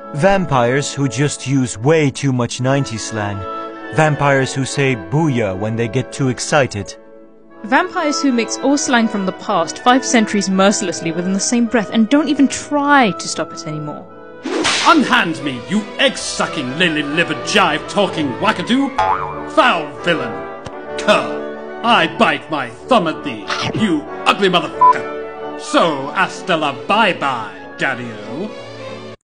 Vampires who just use way too much 90s slang. Vampires who say booyah when they get too excited. Vampires who mix all slang from the past 5 centuries mercilessly within the same breath and don't even try to stop it anymore. Unhand me, you egg-sucking, lily-livered, jive-talking wackadoo! Foul villain! Cur! I bite my thumb at thee, you ugly motherfucker! So, hasta la bye-bye, daddy-o.